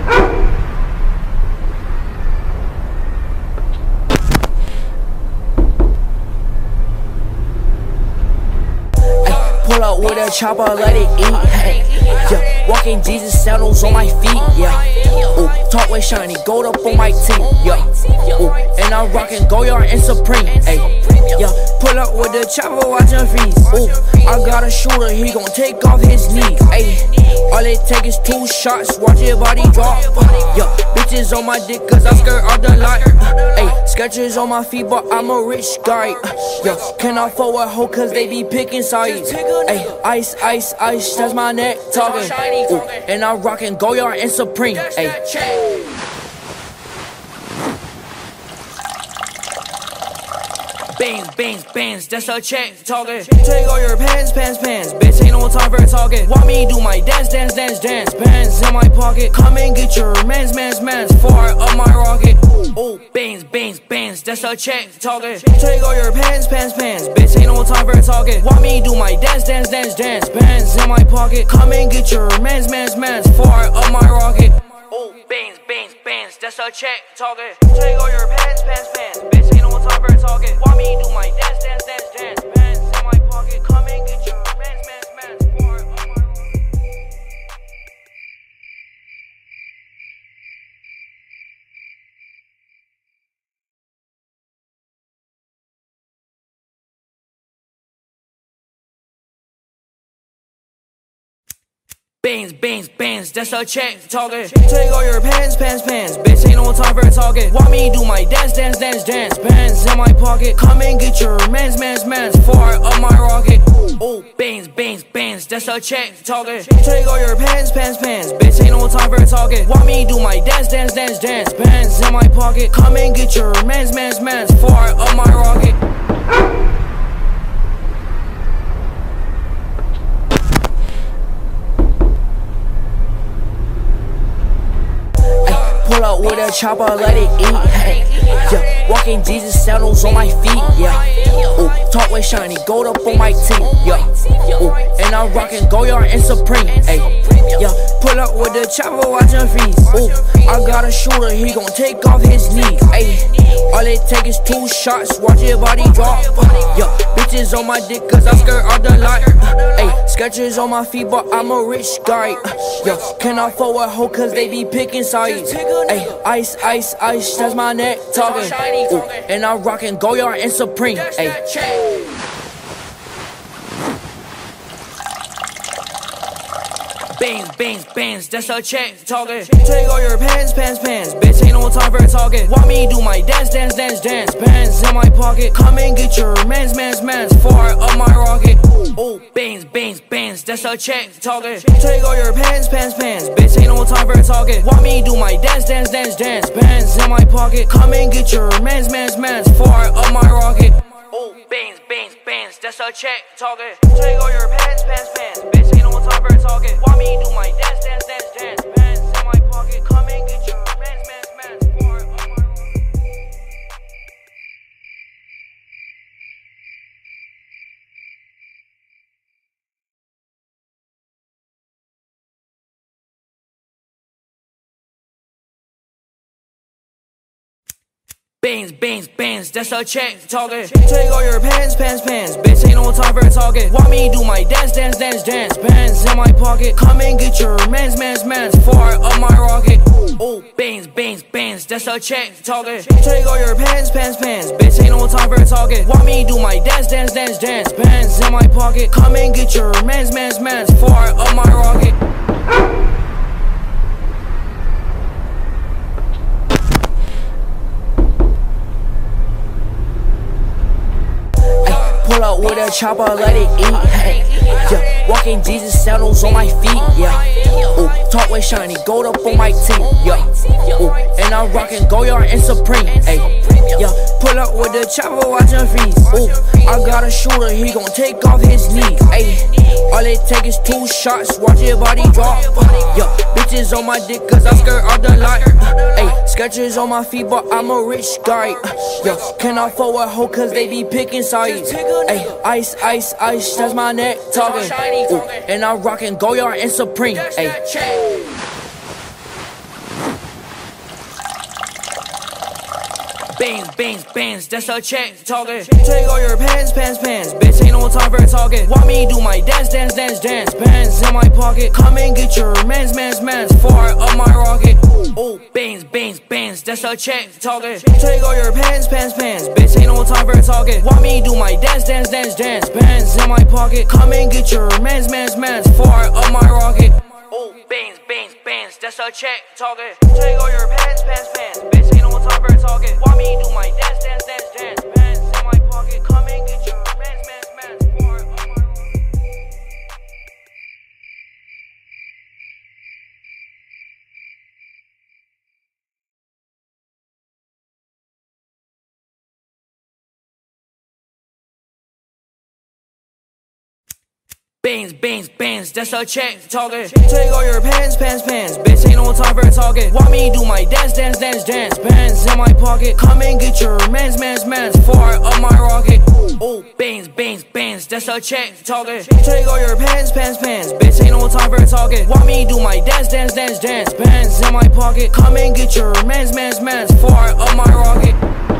Pull up with a choppa, let it eat. Yeah, walking Jesus, sandals on my feet. Yeah, ooh, talk way shiny, gold up on my teeth. Yeah, ooh, and I'm rockin' Goyard and Supreme. Ay, yeah, pull up with the choppa, watch him freeze. Ooh, I got a shooter, he gon' take off his knees. Ay, all it take is 2 shots, watch your body drop. Yeah, bitches on my dick, cause I skirt out the light. Ay, sketches on my feet, but I'm a rich guy. Yeah, cannot forward hoe, cause they be picking sides. Ay, ice, that's my neck talking. Ooh, and I'm rockin' Goyard and Supreme. Ay. Bands, that's a check talking. Take all your pants, bitch, ain't no time for talking. Want me do my dance, bands in my pocket. Come and get your mans, far up my rocket. Oh, bands, that's a check talking. Take all your pants, bitch, ain't no time for talking. Want me do my dance, bands in my pocket. Come and get your mans, far up my rocket. Oh, bands, that's a check talking. Take all your pants, bitch, ain't no time for talking. Want me do my dance, bands in my pocket. Come and get your mans, far up my rocket. Bands, that's a check talking. Take all your pants, bitch, ain't no time for talking. Want me do my dance, bands in my pocket. Come and get your mans, far up my rocket. Oh, bands, that's a check talking. Take all your pants, bitch, ain't no time for talking. Want me do my dance, bands in my pocket. Come and get your mans, far up my rocket. Pull up with a choppa, let it eat. Yeah, walking Jesus, sandals on my feet. Yeah, ooh, talk way shiny, gold up on my teeth. Yeah, ooh, and I'm rockin' Goyard and Supreme. Ay, yeah, pull up with the choppa, watch him freeze. Ooh, I got a shooter, he gon' take off his knees. Ay, all it take is 2 shots, watch your body drop. Yeah, bitches on my dick, cause I skirt out the light. Ay, sketches on my feet, but I'm a rich guy. Yeah, cannot forward hoe, cause they be picking sides. Ay, ice, that's my neck talking. Ooh, and I'm rockin' Goyard and Supreme. Ay. Bands, that's a check talking. Take all your pants, bitch, ain't no time for talking. Want me do my dance, bands in my pocket. Come and get your mans, far up my rocket. Oh, bands, that's a check talking. Take all your pants, bitch, ain't no time for talking. Want me do my dance, bands in my pocket. Come and get your mans, far up my rocket. Oh, bands, that's a check talking. Take all your pants, bitch, ain't no time for talking. Want me do my dance, bands in my pocket. Come and get your Bands, that's a check talking. Take all your pants, bitch, ain't no time for talking. Want me do my dance, bands in my pocket. Come and get your mans, far up my rocket. Oh, bands, that's a check talking. Take all your pants, bitch, ain't no time for talking. Want me do my dance, bands in my pocket. Come and get your mans, far up my rocket. Pull up with a choppa, let it eat. Yeah, walking Jesus, sandals on my feet. Yeah, ooh, talk way shiny, gold up on my teeth. Yeah, ooh, and I'm rockin' Goyard and Supreme. Ay, yeah, pull up with the choppa, watch him freeze. Ooh, I got a shooter, he gon' take off his knees. Ay, all it take is 2 shots, watch your body drop. Yeah, bitches on my dick, cause I skirt out the light. Ay, sketches on my feet, but I'm a rich guy. Yeah, cannot forward hoe, cause they be picking sides. Ay, ice, that's my neck talking. Ooh, and I'm rockin' Goyard and Supreme. Ay. Bands, that's a check talking. Take all your pants, bitch, ain't no time for talking. Want me do my dance, bands in my pocket. Come and get your mans, far up my rocket. Oh, bands, that's a check talking. Take all your pants, bitch, ain't no time for talking. Want me do my dance, bands in my pocket. Come and get your mans, far up my rocket. Oh, bands, that's a check talking. Take all your pants, bitch, ain't no time for talking. Want me do my dance, bands in my pocket. Come and get your mans, far up my rocket. Bands, that's a check talking. Take all your pants, bitch, ain't no time for talking. Want me do my dance, bands in my pocket. Come and get your mans, far up my rocket. Oh, bands, that's a check talking. Take all your pants, bitch, ain't no time for talking. Want me do my dance, bands in my pocket. Come and get your mans, far up my rocket.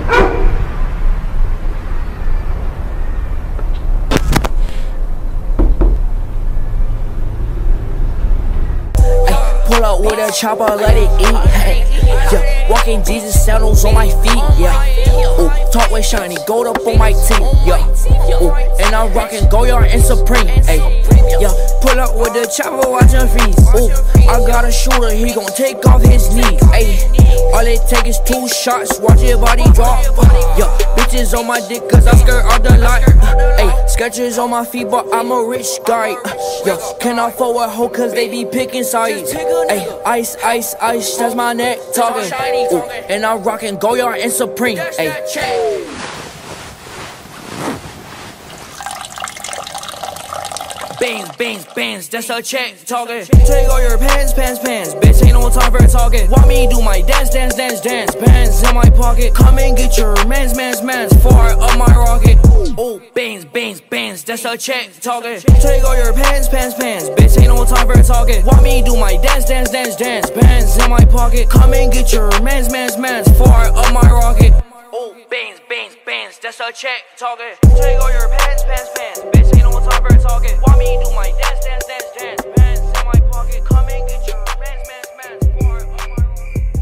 Pull up with a choppa, let it eat. Yeah, walking Jesus, sandals on my feet. Yeah, ooh, talk way shiny, gold up on my teeth. Yeah, ooh, and I'm rockin' Goyard and Supreme. Ay, yeah, pull up with the choppa, watch him freeze. Ooh, I got a shooter, he gon' take off his knees. Ay, all it take is 2 shots, watch your body drop. Yeah, bitches on my dick, cause I skirt out the light. Ay, sketches on my feet, but I'm a rich guy. Yeah, cannot forward hoe, cause they be picking sides. Ay, ice, that's my neck talking. Ooh, and I'm rockin' Goyard and Supreme. Ay. Bands, that's a check talking. Take all your pants, bitch, ain't no time for talking. Want me do my dance, bands in my pocket. Come and get your mans, far up my rocket. Oh, bands, that's a check talking. Take all your pants, bitch, ain't no time for talking. Want me do my dance, bands in my pocket. Come and get your mans, far up my rocket. Oh, bands, that's a check talking. Take all your pants, bitch, ain't no time for talking. Want me do my dance, bands in my pocket. Come and get your mans, far up my rocket.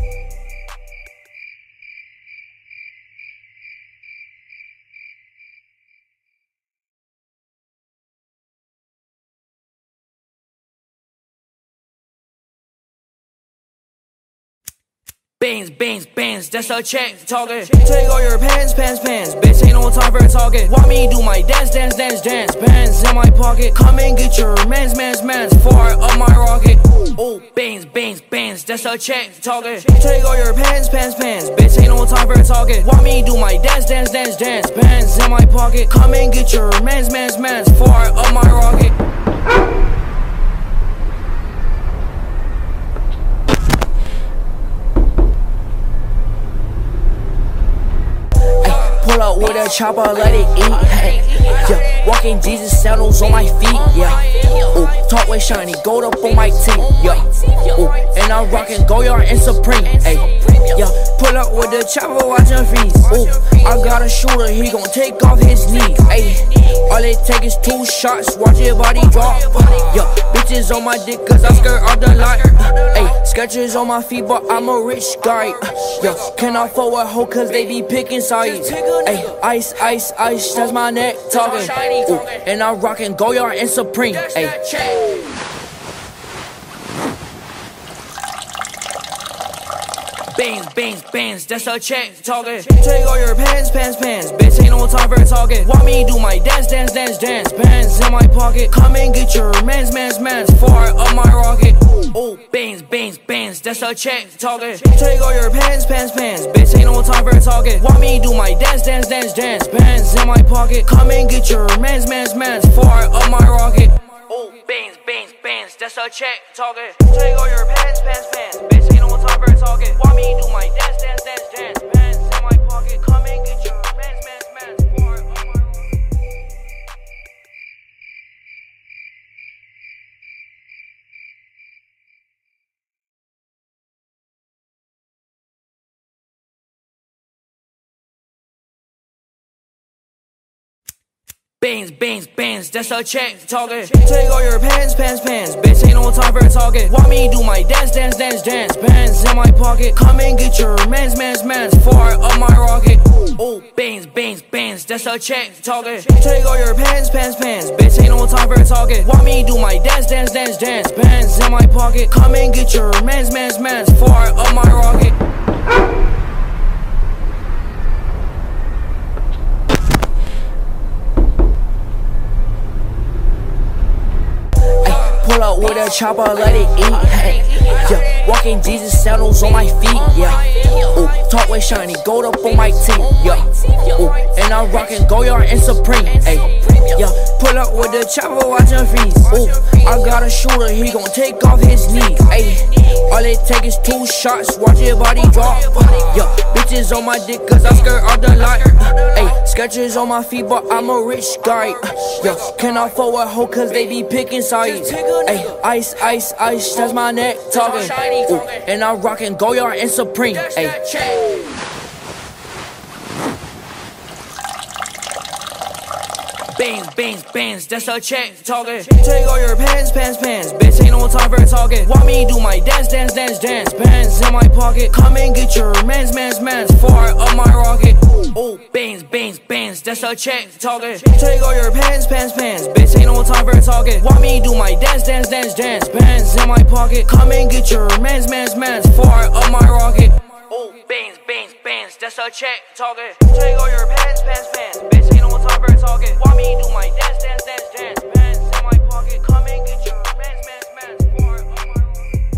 Bands, that's a check talking. Take all your pants, bitch, ain't no time for talking. Want me do my dance, bands in my pocket. Come and get your mans, far up my rocket. Oh, bands, that's a check talking. Take all your pants, bitch, ain't no time for talking. Want me do my dance, bands in my pocket. Come and get your mans, far up my rocket. Pull up with a choppa, let it eat. Yeah, walking walking Jesus sandals on my feet, yeah. Ooh, talk way shiny, gold up on my teeth, yeah. Ooh, and I'm rockin' Goyard and Supreme, ayy. Yeah, pull up with the choppa, watch him freeze. Ooh, I got a shooter, he gon' take off his knee, ayy. All it take is 2 shots, watch your body drop. Yeah, bitches on my dick cause I skirt out the lot. Ayy, sketches on my feet but I'm a rich guy. Yeah, cannot forward hoe cause they be picking sides. Ayy, ice, ice, ice, that's my neck talking. Ooh, and I'm rockin' Goyard and Supreme, ayy. Bangs, bangs, bangs, that's a check talking. Take all your pants, pants, pants. Bitch ain't no time for talking. Want me do my dance, dance, dance, dance. Bands in my pocket. Come and get your mans, mans, mans. Far up my rocket. Oh, bangs, bangs, bangs, that's a check talking. Take all your pants, pants, pants. Bitch ain't no time for talking. Want me do my dance, dance, dance, dance. Bands in my pocket. Come and get your mans, mans, mans. Far up my rocket. Oh, bangs, bangs, bangs, that's a check talking. Take all your pants, pants, pants. Bitch ain't no time for talking. Want me do my dance, dance, dance, dance. Bands in my pocket. Come and get your mans, mans, mans. Far up my rocket. Bangs, bangs, bangs, that's a check talking. Take all your pants, pants, pants. Bitch ain't no time for talking. Want me do my dance, dance, dance, dance. Bands in my pocket. Come and get your mans, mans, mans. Far up my rocket. Oh, bangs, bangs, bangs, that's a check talking. Take all your pants, pants, pants. Bitch ain't no time for talking. Want me do my dance, dance, dance, dance. Bands in my pocket. Come and get your mans, mans, mans. Far up my rocket. Pull up with a choppa, let it eat. Yeah, walking Jesus sandals on my feet. Yeah, ooh, talk way shiny, gold up on my teeth. Yeah, ooh, and I'm rockin' Goyard and Supreme. Ayy, yeah, pull up with the choppa, watch him freeze. Ooh, I got a shooter, he gon' take off his knee. Ayy, all it take is 2 shots, watch your body drop. Yeah, bitches on my dick cause I skirt out the lot. Ayy, sketches on my feet but I'm a rich guy. Yeah, cannot forward hoe cause they be picking sides. Ayy, ice, ice, ice, that's my neck talking. Ooh, and I'm rockin' Goyard and Supreme. Ayy. Bangs, bangs, bangs, that's a check talking. Take all your pants, pants, pants. Bitch ain't no time for talking. Want me do my dance, dance, dance, dance. Bands in my pocket. Come and get your mans, mans, mans. Far up my rocket. Oh, bangs, bangs, bangs, that's a check talking. Take all your pants, pants, pants. Bitch ain't no time for talking. Want me do my dance, dance, dance, dance. Bands in my pocket. Come and get your mans, mans, mans. Far up my rocket. Oh, bangs, bangs, bangs, that's a check talking. Take all your pants, pants, pants. Bitch ain't no time for talking. Want me do my dance, dance, dance, dance. Bands in my pocket. Come and get your mans, mans, mans. Far up my rocket.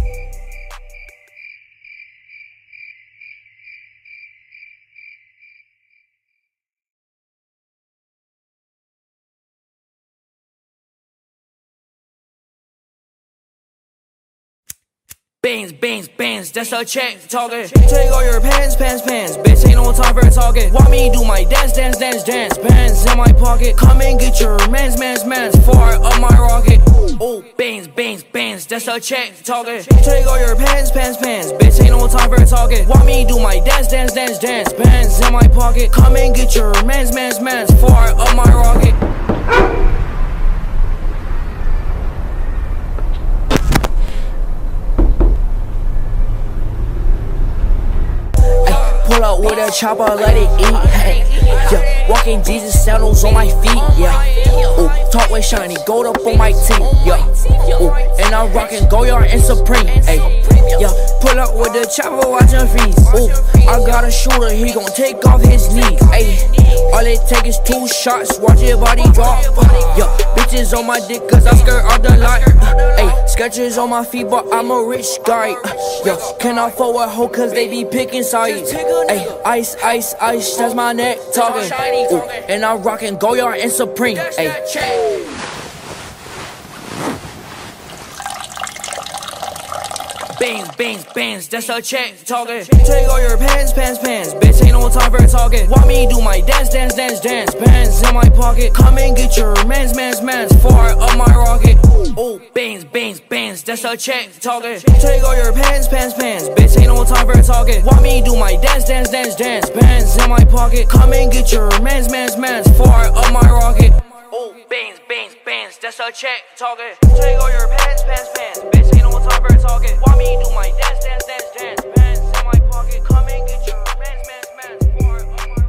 Bangs, bangs, bangs, that's a check talking. Take all your pants, pants, pants. Bitch ain't no time for talking. Want me do my dance, dance, dance, dance. Bands in my pocket. Come and get your mans, mans, mans. Far up my rocket. Oh, bangs, bangs, bangs, that's a check talking. Take all your pants, pants, pants. Bitch ain't no time for talking. Want me do my dance, dance, dance, dance. Bands in my pocket. Come and get your mans, mans, mans. Far up my rocket. Pull up with a choppa, let it eat. Yeah, walking Jesus sandals on my feet. Yeah, ooh, talk way shiny, gold up on my teeth. Yeah, ooh, and I'm rockin' Goyard and Supreme. Ayy, yeah, pull up with the choppa, watch him freeze. Ooh, I got a shooter, he gon' take off his knee. Ayy, all it take is 2 shots, watch your body drop. Yeah, bitches on my dick cause I skirt out the lot. Ayy, sketches on my feet but I'm a rich guy. Yeah, cannot forward hoe cause they be picking sides. Ayy, ice, ice, ice, that's my neck talking. Ooh, and I'm rockin' Goyard and Supreme. Ayy. Bands, that's a check talking. Take all your pants, bitch, ain't no time for talking. Want me do my dance, bands in my pocket. Come and get your mans, far up my rocket. Oh, bands, that's a check talking. Take all your pants, bitch, ain't no time for talking. Want me do my dance, bands in my pocket. Come and get your mans, far up my rocket. Oh, bands, that's a check talking. Take all your pants, bitch, ain't no time for talking. Want me do my dance, bands in my pocket. Come and get your mans, far up my rocket.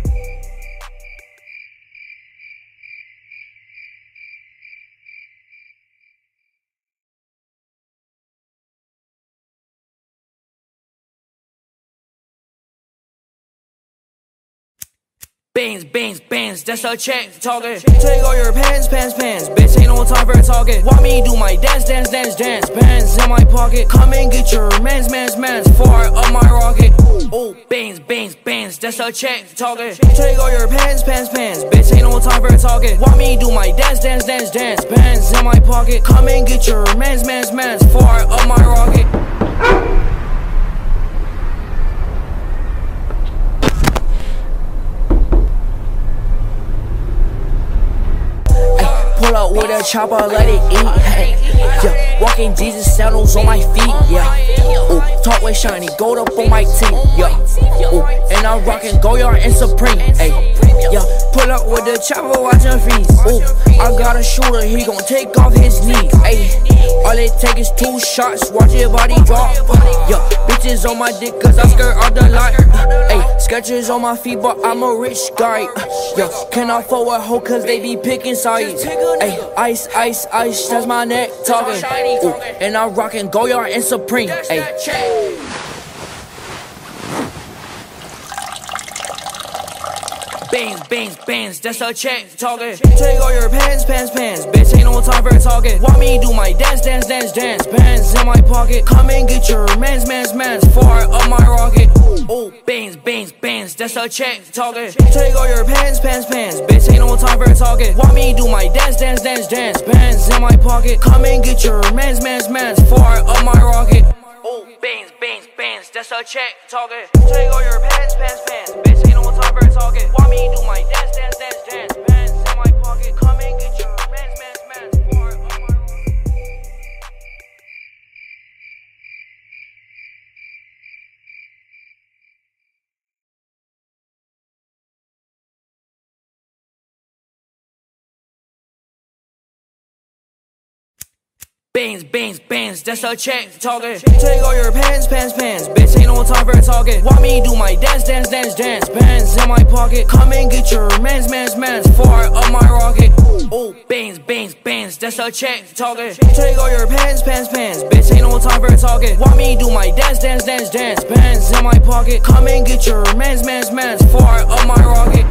Bands, that's a check talking. Take all your pants, bitch, ain't no time for talking. Want me do my dance, bands in my pocket. Come and get your mans, far up my rocket. Oh, bands, that's a check talking. Take all your pants, bitch, ain't no time for talking. Want me do my dance, bands in my pocket. Come and get your mans, far up my rocket. Pull up with a choppa, let it eat. Yeah, walking Jesus, sandals on my feet. Yeah, ooh, talk way shiny, gold up on my teeth. Yeah, ooh, and I'm rockin' Goyard and Supreme. Ay, yeah, pull up with the choppa, watch him freeze. Ooh, I got a shooter, he gon' take off his knees. Ay, all it take is 2 shots, watch your body drop. Yeah, bitches on my dick, cause I skirt out the lot. Ay, sketches on my feet, but I'm a rich guy. Yeah, cannot fuck with hoe, cause they be picking sides. Ay, ice, that's my neck talking. Ooh, and I'm rockin' Goyard and Supreme. Ay. Bands, that's a check talking. Take all your pants, bitch, ain't no time for talking. Want me do my dance, bands in my pocket. Come and get your mans, far up my rocket. Oh, bands, that's a check talking. Take all your pants, bitch, ain't no time for talking. Want me do my dance, bands in my pocket. Come and get your mans, far up my rocket. Oh, bands, that's a check talking. Take all your pants, bitch, ain't no time for talking. Want me do my dance, bands in my pocket. Come and get your mans, far up my rocket. Bands, that's a check talking. Take all your pants, bitch, ain't no time for talking. Want me do my dance, bands in my pocket. Come and get your mans, far up my rocket. Oh, bands, that's a check talking. Take all your pants, bitch, ain't no time for talking. Want me do my dance, bands in my pocket. Come and get your mans, far up my rocket.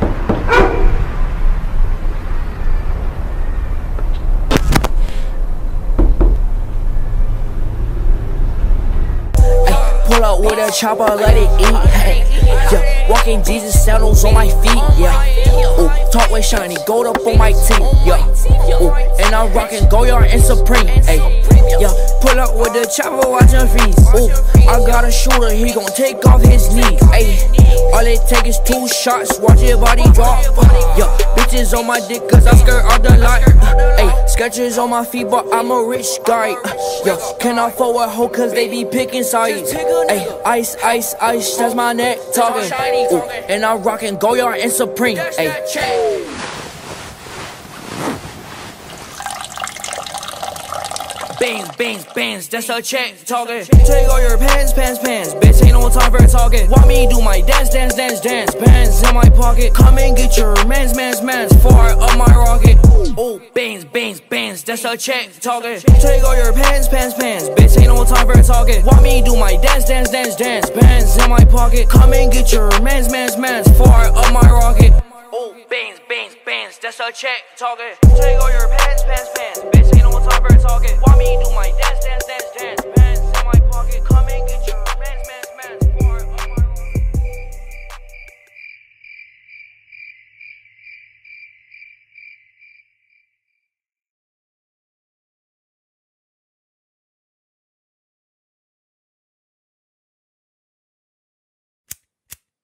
Pull up with a choppa, let it eat. Yeah, walking Jesus, sandals on my feet. Yeah, ooh, talk way shiny, gold up on my teeth. Yeah, ooh, and I'm rockin' Goyard and Supreme. Ay, yeah, pull up with the choppa, watch him freeze. Ooh, I got a shooter, he gon' take off his knees. Ay, all it take is 2 shots, watch your body drop. Yeah, bitches on my dick, cause I skirt out the lot. Ay, sketches on my feet, but I'm a rich guy. Yeah, cannot fuck with hoe, cause they be picking sides. Ay, ice, that's my neck talking. Ooh, and I'm rockin' Goyard and Supreme. Ay. Bands, that's a check talking. Take all your pants, bitch, ain't no time for talking. Want me do my dance, bands in my pocket. Come and get your mans, far up my rocket. Oh, bands, that's a check talking. Take all your pants, bitch, ain't no time for talking. Want me do my dance, bands in my pocket. Come and get your mans, far up my rocket. Oh, bands, that's a check talking. Take all your pants, bitch, ain't no time for talking. Want me do my dance, bands in my pocket. Come and get your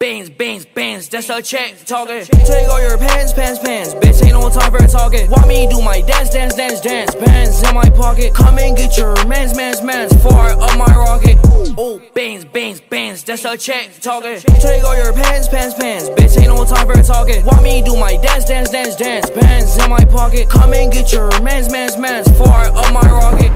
bands, that's a check talking. Take all your pants, bitch, ain't no time for talking. Want me do my dance, bands in my pocket. Come and get your mans, far up my rocket. Oh, bands, that's a check talking. Take all your pants, bitch, ain't no time for talking. Want me do my dance, bands in my pocket. Come and get your mans, far up my rocket.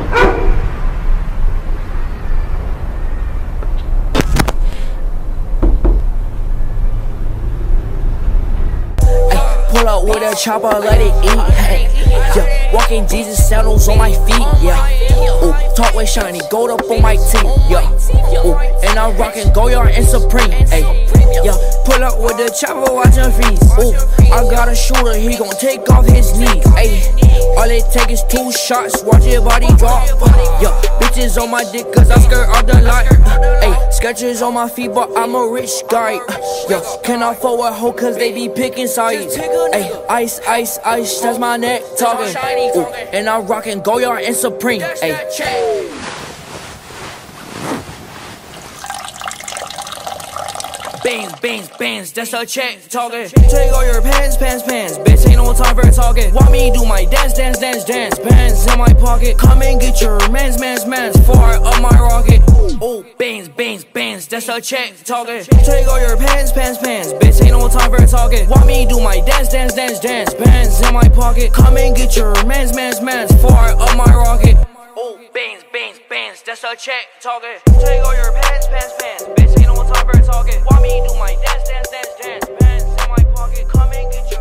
Pull up with a choppa, let it eat. Yeah, walking Jesus, sandals on my feet. Yeah, ooh, talk way shiny, gold up on my teeth. Yeah, ooh, and I'm rockin' Goyard and Supreme. Ay, yeah, pull up with the choppa, watch him freeze. Ooh, I got a shooter, he gon' take off his knees. Ay, all it take is 2 shots, watch your body drop. Yeah, bitches on my dick, cause I skirt out the lot. Ay, sketches on my feet, but I'm a rich guy. Yeah, cannot forward hoe, cause they be picking sides. Ay, ice, that's my neck talking. Ooh, and I'm rockin' Goyard and Supreme. Ay. Bands, that's a check talking. Take all your pants, bitch, ain't no time for talking. Want me do my dance, bands in my pocket. Come and get your mans, far up my rocket. Oh, bands, that's a check talking. Take all your pants, bitch, ain't no time for talking. Want me do my dance, bands in my pocket. Come and get your mans, far up my rocket. Oh, bands, that's a check talking. Take all your pants, bitch, ain't no time for talking. Want me do my dance, bands in my pocket. Come and get your